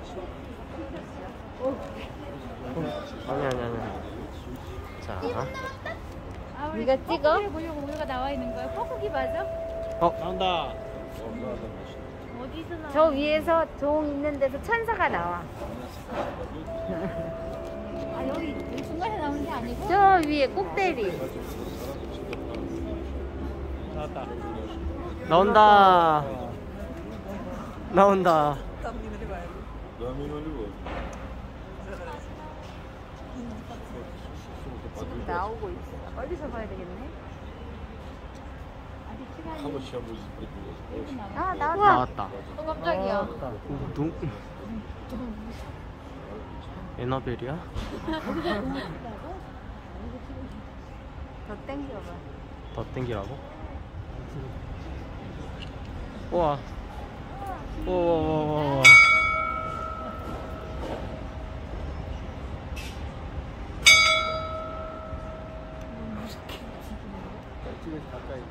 아니. 자. 네가 찍어? 보려고 우유가 나와 있는 거야. 뻐꾸기 맞아? 나온다. 어디서 나와? 저 위에서 종 있는 데서 천사가 나와. 아 여기 중간에 나오는 게 아니고? 저 위에 꼭대리. 나왔다. 나온다. 지금 나오고 있어. 멀리서 봐야 되겠네. 아, 나왔다. 깜짝이야. 눈. 에나벨이야? 더 땡겨봐. 더 땡기라고? 우와. 우와. 가까이.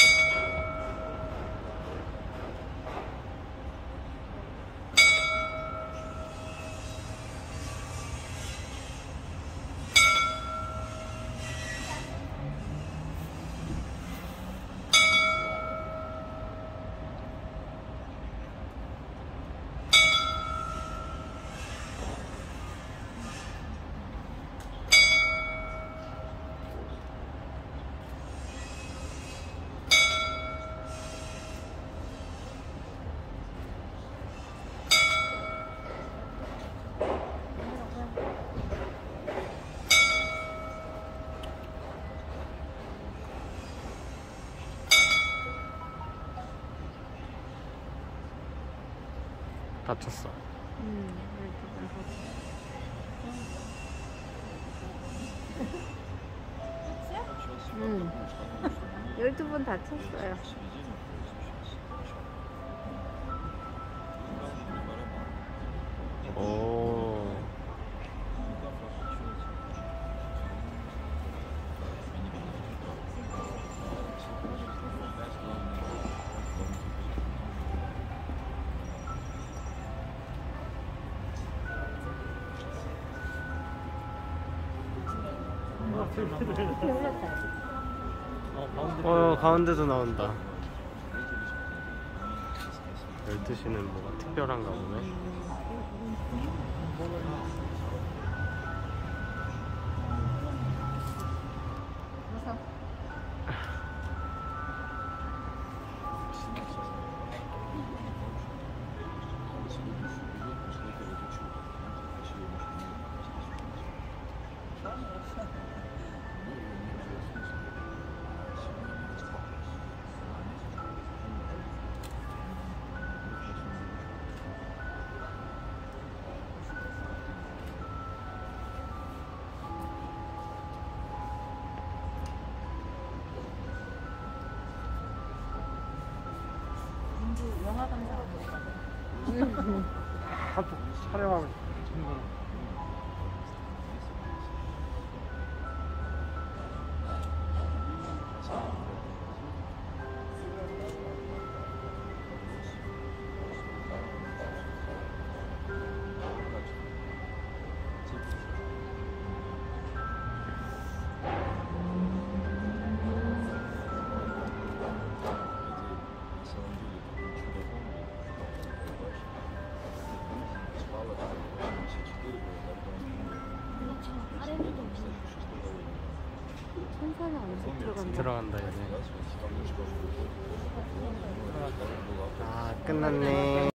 다쳤어. 응. 12번 다쳤어요. 오. 가운데도 나온다. 12시는 뭐가 특별한가 보네. 영화 감상하고 있거든. 촬영하고 천사는 언제 들어간다 얘네. 아 끝났네.